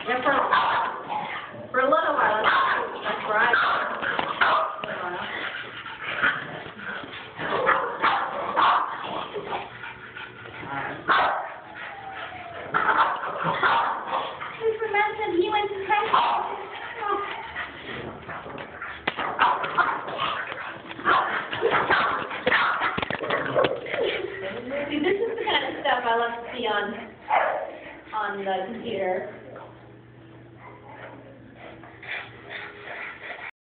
Yeah, for a little while. That's right. Just remember, he went to Fenway. See, this is the kind of stuff I love to see on the computer.